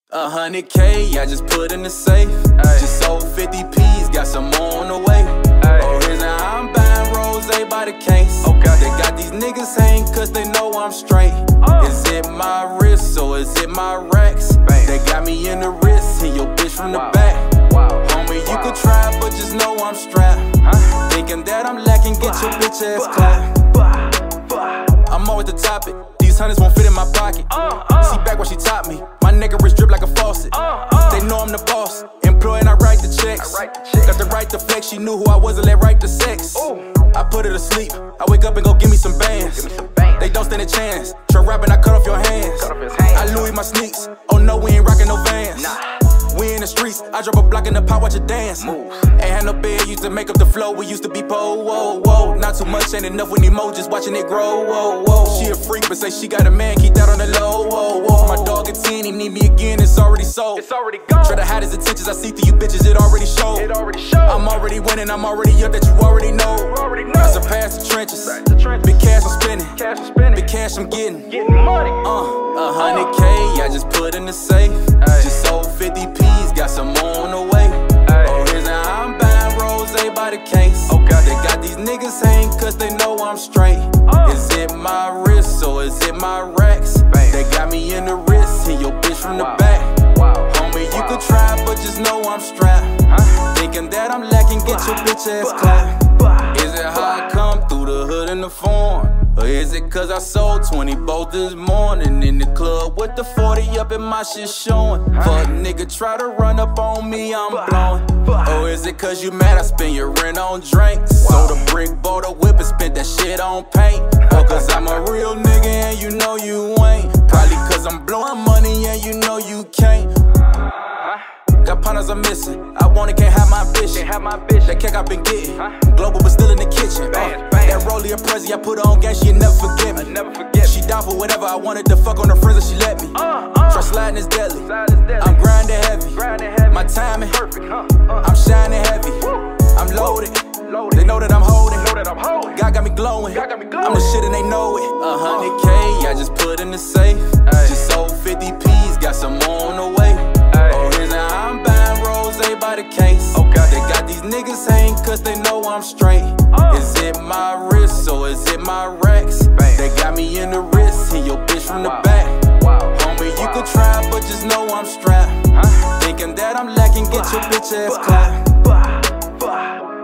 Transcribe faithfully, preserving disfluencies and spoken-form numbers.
A hundred K, I just put in the safe. Ay. Just sold fifty P's, got some more on the way. Ay. Oh, here's an I'm buying rose by the case. Okay. They got these niggas hang cause they know I'm straight. Oh. Is it my wrist or is it my racks? Bang. They got me in the wrist, hit your bitch from wow. the back. Wow. Homie, wow. you could try, but just know I'm strapped. Huh? Thinking that I'm lacking, get bah. your bitch ass clapped. Bah. Bah. I'm always the topic. These hundreds won't fit in my pocket. Uh, uh. See back what she taught me. My nigga wrist drip like a faucet. Uh, uh. They know I'm the boss. Employed and I write the checks. I write the checks. Got the right to flex. She knew who I was and let right to sex. Ooh. I put her to sleep. I wake up and go give me some bands. Me some bands. They don't stand a chance. Try rapping, I cut off your hands. Cut off his hands. I Louis my sneaks. Oh no, we ain't rocking no Vans. Nah. We in the streets, I drop a block in the pot, watch her dance. Move. Ain't had no bed, used to make up the flow. We used to be po, whoa, whoa. Not too much, ain't enough, we need more, just watching it grow, whoa, whoa. She a freak, but say she got a man, keep that on the low, whoa, whoa. My dog at ten, he need me again, it's already sold. It's already gone. Try to hide his intentions, I see through you bitches, it already showed. It already showed. I'm already winning, I'm already up, that you already know. You already know. I surpass the trenches. the trenches. Big cash I'm spending. Cash I'm spending. Big cash I'm getting. Getting money. Uh, a hundred K, I just put in the safe. Ay. Just sold fifty P's, got some more on the way. Ay. Oh, here's an I'm buying rose by the case. Okay. They got these niggas hang cause they know I'm straight. Oh. Is it my wrist or is it my racks? Bam. They got me in the wrist, hit your bitch from wow. the back. Wow. Homie, wow. you could try, but just know I'm strapped. Huh? Thinking that I'm lacking, get bah. your bitch ass bah. clapped. Bah. Is it how I come through the hood in the form? Or is it cause I sold twenty both this morning in the club with the forty up and my shit showing? Fuck nigga try to run up on me, I'm blowing. Or is it cause you mad I spend your rent on drinks? Sold a brick, bought a whip and spent that shit on paint. Or cause I'm a real nigga and you know you ain't. Probably cause I'm blowing money and you know you can't. Got partners I'm missing. I want it, can't have my ambition. Can't have my ambition. That cake I've been getting. Huh? Global but still in the kitchen. Bang, uh, bang. That rollie a Prezi, I put her on gang, she'll never forget me. I never forget she down for whatever I wanted to fuck on her friends and she let me. Uh, uh. Try sliding is deadly. Slide is deadly. I'm grinding heavy. Grinding heavy. My timing perfect. Huh? Uh. I'm shining heavy. Woo. I'm loaded. loaded. They know that I'm holding. Know that I'm holding. God got me glowing. God got me glowing. I'm the shit and they know it. A hundred K, I just put in the safe. Ay. Just sold fifty P's, got some more on the way. Ay. Oh, here's an I'm buying rose by the case. Okay. They got these niggas hang cause they know I'm straight. Oh. Is it my wrist or is it my racks? Bang. They got me in the wrist, hit your bitch from wow. the back. Wow. Homie, wow. you could try, but just know I'm strapped. Huh? Thinking that I'm lacking, get bah. your bitch ass clapped. Bah. Bah.